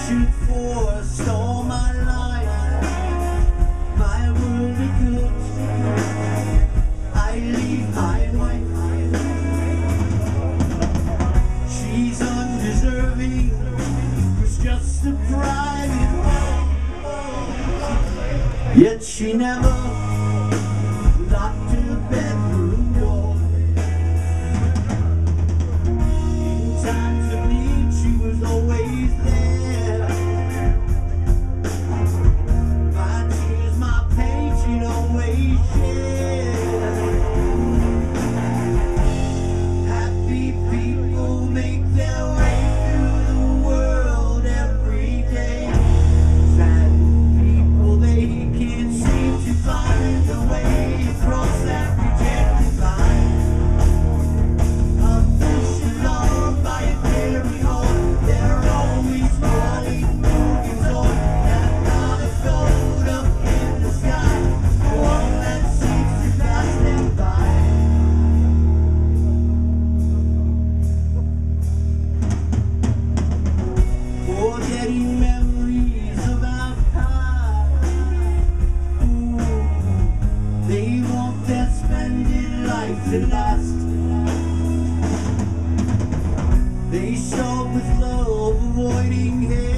should forestall my life, my worldly goods. I leave my wife. She's undeserving, was just a private home. Yet she never locked her bedroom door. In times of need, she was always there. My tears, my pain, she'd always share. Happy people make their way through the world every day. Sad people, they can't seem to find the way across that rejected line. A bush loved by a fairy horn, they're always calling moving on. That not a gold up in the sky, one that seems to pass them by. Forgetting memories of our past. Ooh, they want their splendid life to last. They showed with love, avoiding hate.